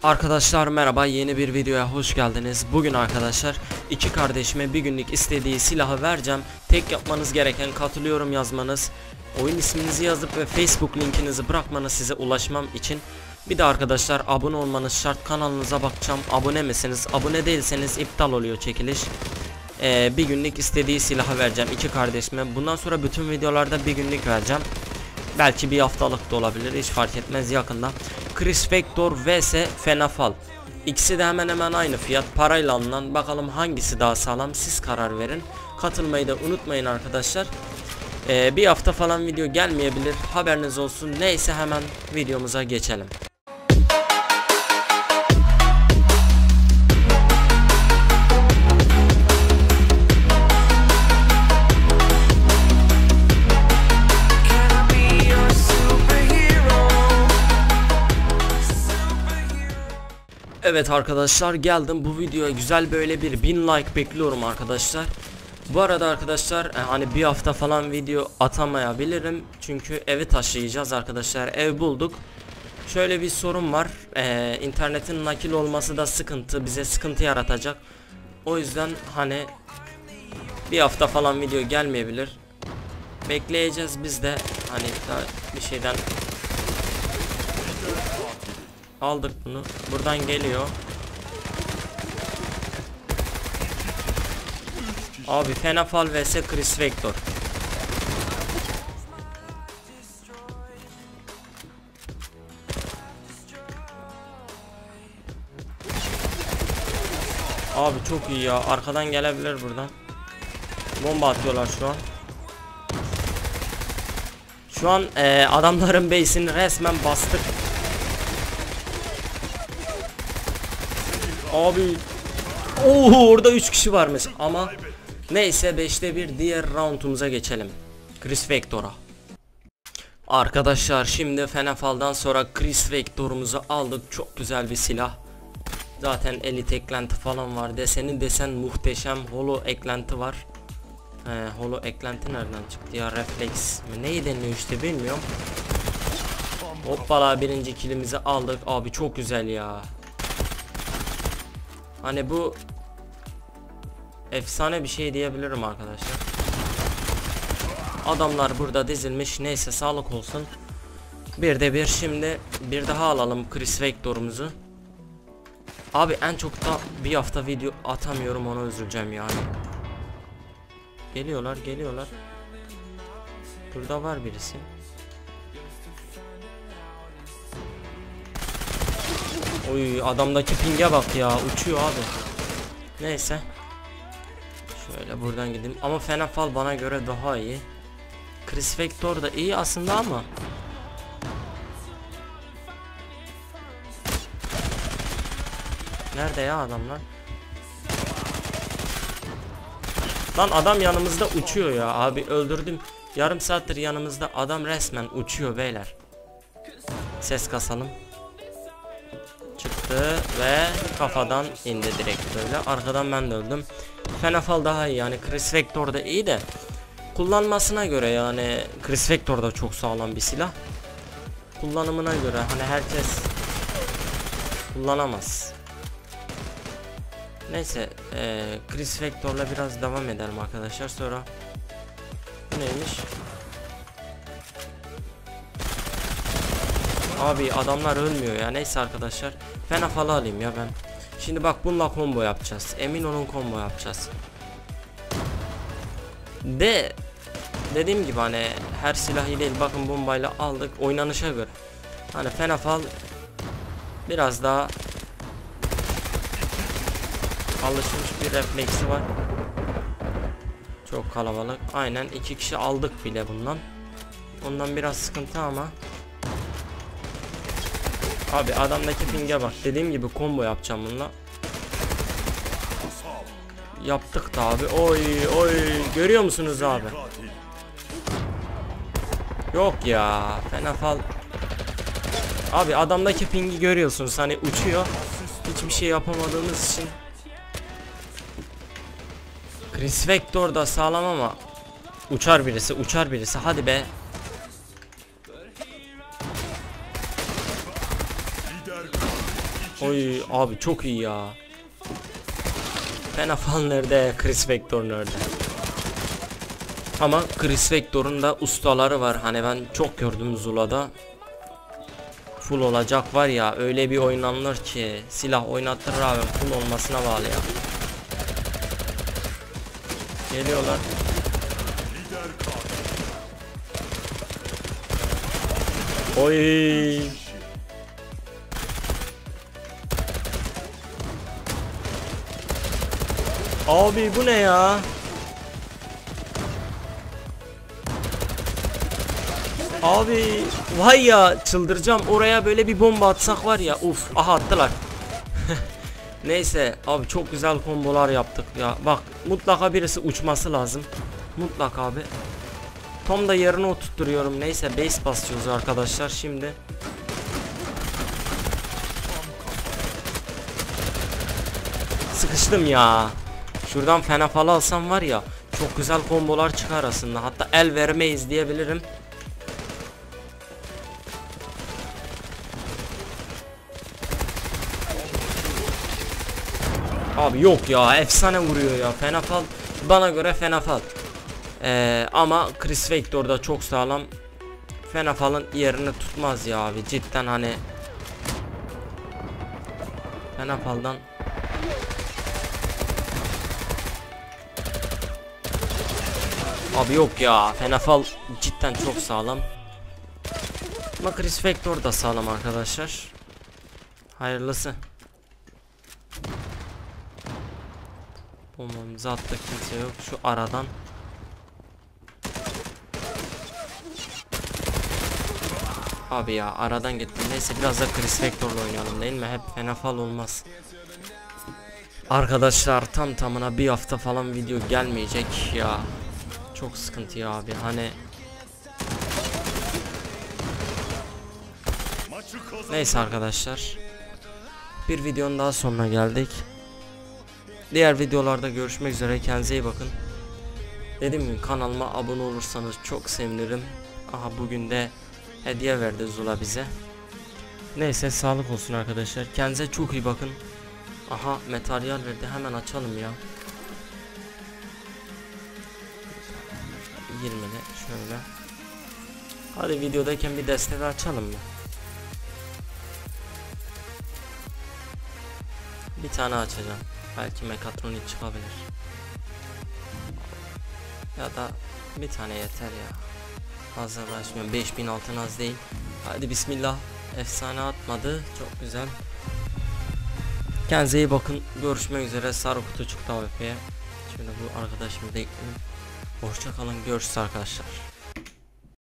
Arkadaşlar merhaba, yeni bir videoya hoş geldiniz. Bugün arkadaşlar iki kardeşime bir günlük istediği silahı vereceğim. Tek yapmanız gereken katılıyorum yazmanız, oyun isminizi yazıp ve Facebook linkinizi bırakmanız size ulaşmam için. Bir de arkadaşlar abone olmanız şart. Kanalınıza bakacağım, abone misiniz? Abone değilseniz iptal oluyor çekiliş. Bir günlük istediği silahı vereceğim iki kardeşime. Bundan sonra bütün videolarda bir günlük vereceğim. Belki bir haftalık da olabilir, hiç fark etmez yakında. Chris Vector vs Fenafal. İkisi de hemen hemen aynı fiyat, parayla alınan. Bakalım hangisi daha sağlam, siz karar verin. Katılmayı da unutmayın arkadaşlar. Bir hafta falan video gelmeyebilir, haberiniz olsun. Neyse, hemen videomuza geçelim. Evet arkadaşlar, geldim bu videoya. Güzel böyle bir 1000 like bekliyorum arkadaşlar. Bu arada arkadaşlar hani bir hafta falan video atamayabilirim, çünkü evi taşıyacağız arkadaşlar. Ev bulduk. Şöyle bir sorun var, internetin nakil olması da sıkıntı, bize sıkıntı yaratacak. O yüzden hani bir hafta falan video gelmeyebilir, bekleyeceğiz biz de. Hani bir şeyden aldık bunu. Buradan geliyor. Abi Fenafal vs Chris Vector. Abi çok iyi ya. Arkadan gelebilir buradan. Bomba atıyorlar şu an. Şu an adamların base'ini resmen bastık. Abi orada 3 kişi varmış ama neyse, 5'te 1 diğer roundumuza geçelim. Chris Vector'a. Arkadaşlar şimdi Fenafal'dan sonra Chris Vector'umuzu aldık. Çok güzel bir silah. Zaten elit eklenti falan var. Desen muhteşem. Holo eklenti var. Holo eklenti nereden çıktı ya? Refleks mi? Neyi deniyor işte, bilmiyorum. Hoppala, birinci killimizi aldık. Abi çok güzel ya. Hani bu efsane bir şey diyebilirim arkadaşlar. Adamlar burada dizilmiş. Neyse, sağlık olsun. Bir de bir, şimdi bir daha alalım Chris Vector'umuzu. Abi en çok da bir hafta video atamıyorum, ona üzüleceğim yani. Geliyorlar. Burada var birisi. Oy, adamdaki pinge bak ya, uçuyor abi. Neyse. Şöyle buradan gideyim. Ama Fenafal bana göre daha iyi. Chris Vector da iyi aslında ama nerede ya adamlar? Lan adam yanımızda uçuyor ya abi, öldürdüm. Yarım saattir yanımızda adam resmen uçuyor beyler. Ses kasalım. Çıktı ve kafadan indi direkt böyle. Arkadan ben de öldüm. Fenafal daha iyi yani, Chris Vector da iyi de kullanmasına göre yani. Chris Vector da çok sağlam bir silah. Kullanımına göre hani herkes kullanamaz. Neyse, Chris Vector'la biraz devam edelim arkadaşlar. Sonra bu neymiş? Abi adamlar ölmüyor ya. Neyse arkadaşlar, Fenafal'ı alayım ya ben. Şimdi bak, bununla combo yapacağız. Emin olun combo yapacağız. Dediğim gibi hani her silah iyi değil. Bakın, bombayla aldık oynanışa göre. Hani Fenafal biraz daha alışmış bir refleksi var. Çok kalabalık. Aynen, 2 kişi aldık bile bundan. Ondan biraz sıkıntı ama. Abi adamdaki pinge bak. Dediğim gibi combo yapacağım bununla. Yaptık da abi. Oy görüyor musunuz abi? Yok ya, Fenafal. Abi adamdaki pingi görüyorsunuz, hani uçuyor. Hiçbir şey yapamadığımız için. Chris Vector da sağlam ama uçar birisi. Hadi be. Oy abi çok iyi ya. Fenafal nerede? Chris Vector nerede? Ama Chris Vector'un da ustaları var. Hani ben çok gördüm Zula'da. Full olacak var ya, öyle bir oynanır ki silah oynattırır abi, full olmasına bağlı ya. Geliyorlar. Oy. Abi bu ne ya? Abi vay ya, çıldıracağım. Oraya böyle bir bomba atsak var ya, uf, aha attılar. Neyse abi, çok güzel kombolar yaptık ya. Bak, mutlaka birisi uçması lazım. Mutlaka abi. Tam da yerine oturtturuyorum. Neyse, base basıyoruz arkadaşlar şimdi. Sıkıştım ya. Şuradan Fenafal'ı alsam var ya, çok güzel kombolar çıkar aslında. Hatta el vermeyiz diyebilirim. Abi yok ya, efsane vuruyor ya Fenafal. Bana göre Fenafal. Ama Chris Vector da çok sağlam. Fenafal'ın yerini tutmaz ya abi, cidden hani. Fenafal'dan abi yok ya, Fenafal cidden çok sağlam. Ama Chris Vector da sağlam arkadaşlar. Hayırlısı. Bombamızı attık, kimse yok şu aradan. Abi ya, aradan gittim. Neyse, biraz da Chris Vector'la oynayalım değil mi? Hep Fenafal olmaz. Arkadaşlar tam tamına bir hafta falan video gelmeyecek ya. Çok sıkıntı ya abi, hani. Neyse arkadaşlar, bir videonun daha sonuna geldik. Diğer videolarda görüşmek üzere, kendinize iyi bakın. Dediğim gibi kanalıma abone olursanız çok sevinirim. Aha, bugün de hediye verdi Zula bize. Neyse, sağlık olsun arkadaşlar, kendinize çok iyi bakın. Aha, materyal verdi, hemen açalım ya. 20'de şöyle. Hadi videodayken bir desteği açalım mı? Bir tane açacağım. Belki Mekatronik çıkabilir. Ya da bir tane yeter ya. Fazla uğraşmıyorum. 5000 altın az değil. Hadi bismillah. Efsane atmadı. Çok güzel. Kendinize iyi bakın. Görüşmek üzere. Sarı kutu çıktı AWP'ye. Şimdi bu arkadaşımı da ekleyeyim. Hoşça kalın. Görüşürüz arkadaşlar.